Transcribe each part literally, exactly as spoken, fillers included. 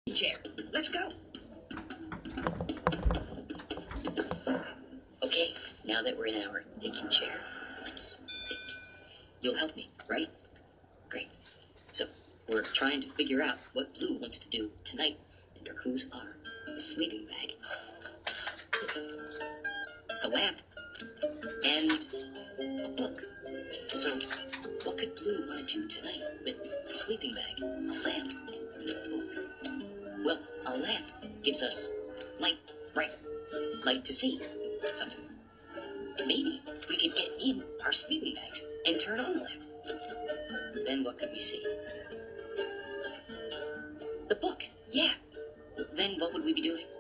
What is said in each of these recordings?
chair. Let's go. Okay, now that we're in our thinking chair, let's think. You'll help me, right? Great. So, we're trying to figure out what Blue wants to do tonight, and our clues are a sleeping bag, a lamp, and a book. So, what could Blue want to do tonight with a sleeping bag, a lamp, and a book? Well, a lamp gives us light, bright, light to see something. And maybe we could get in our sleeping bags and turn on the lamp. Then what could we see? The book, yeah. Then what would we be doing?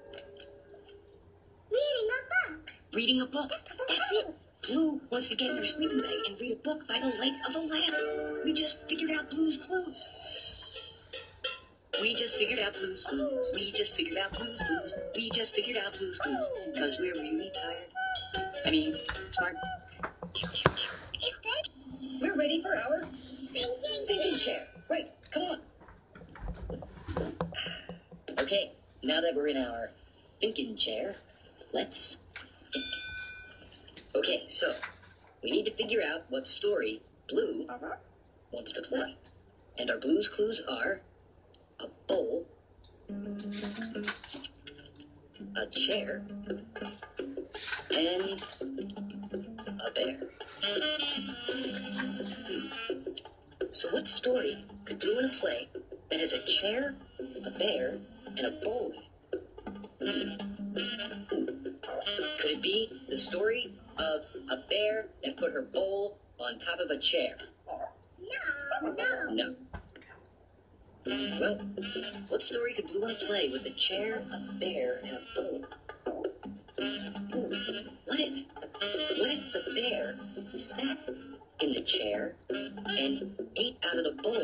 Reading a book. Reading a book. That's it. Blue wants to get in her sleeping bag and read a book by the light of a lamp. We just figured out Blue's clues. We just figured out Blue's clues. We just figured out Blue's clues. We just figured out Blue's clues. Because we're really tired. I mean, smart. It's bed. We're ready for our Thinking. thinking chair. Right, come on. Okay, now that we're in our thinking chair, let's think. Okay, so we need to figure out what story Blue Uh-huh. wants to play. And our Blue's clues are a bowl, a chair, and a bear. So what story could Blue want to play that has a chair, a bear, and a bowl in it? Could it be the story of a bear that put her bowl on top of a chair? No, no. No. Well, what story could Blue want to play with a chair, a bear, and a bowl? Ooh, what if, what if the bear sat in the chair and ate out of the bowl?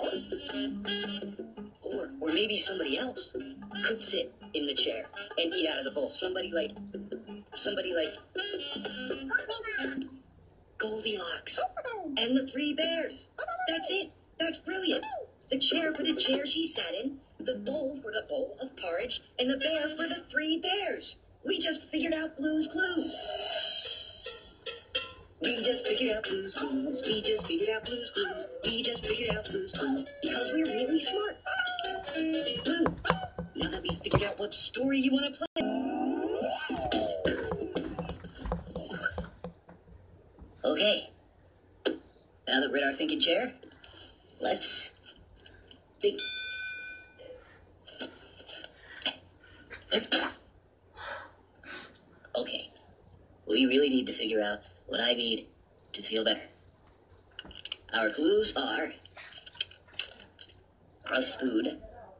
Or, or maybe somebody else could sit in the chair and eat out of the bowl. Somebody like, somebody like Goldilocks. Goldilocks and the three bears. That's it. That's brilliant. The chair for the chair she sat in, the bowl for the bowl of porridge, and the bear for the three bears. We just figured out Blue's clues. We just figured out Blue's clues. We just figured out Blue's clues. We just figured out Blue's clues because we're really smart. Blue, now that we figured out what story you want to play. Okay, now that we're in our thinking chair, let's think. Okay, we really need to figure out what I need to feel better. Our clues are a spoon,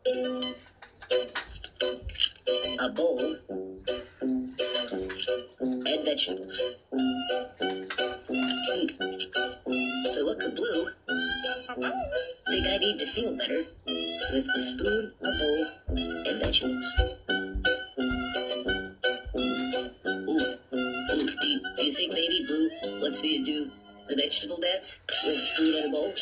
a bowl, and vegetables. Hmm. So what could Blue think I need to feel better with a spoon, a bowl, and vegetables? Ooh, ooh, do you, do you think maybe Blue wants me to do the vegetable dance with a spoon and a bowl?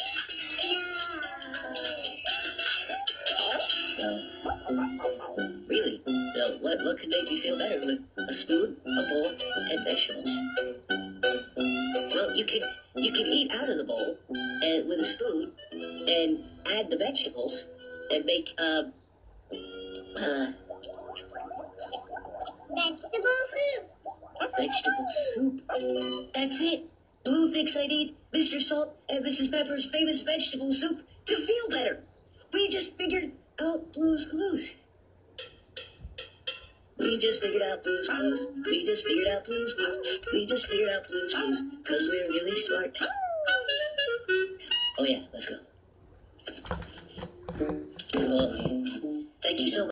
No. Really? No. What, what could make you feel better with a spoon, a bowl, and vegetables? Well, you can you can eat out of the bowl and with a spoon and add the vegetables and make uh uh Vegetable soup. vegetable soup. That's it. Blue thinks I need Mister Salt and Missus Pepper's famous vegetable soup to feel better. We just figured out Blue's clues. We just figured out Blue's clues. We just figured out Blue's clues. We just figured out Blue's clues because we're really smart. Oh yeah, let's go. Well, thank you so much.